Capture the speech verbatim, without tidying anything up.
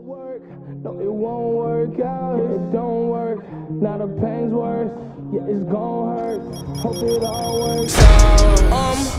work, no it won't work out, it don't work, now the pain's worse, yeah it's gon' hurt, hope it all works out. Um